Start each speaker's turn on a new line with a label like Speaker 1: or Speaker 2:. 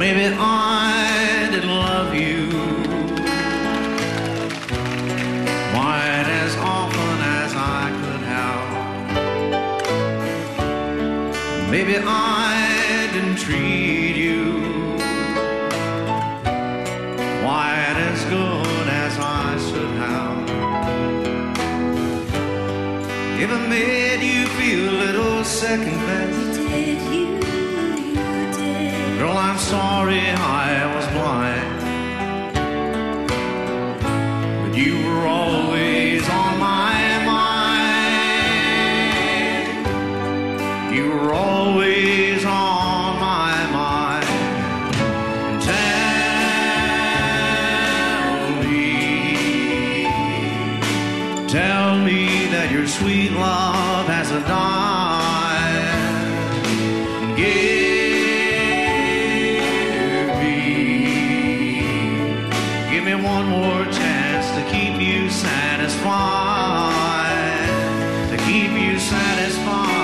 Speaker 1: maybe I didn't love you quite as often as I could have. Maybe I didn't treat you quite as good as I should have. If I made you feel a little second best,
Speaker 2: You did.
Speaker 1: girl, I'm sorry I was blind. But you were always on my mind. You were always on my mind. Tell me that your sweet love hasn't died. Give me one more chance to keep you satisfied, to keep you satisfied.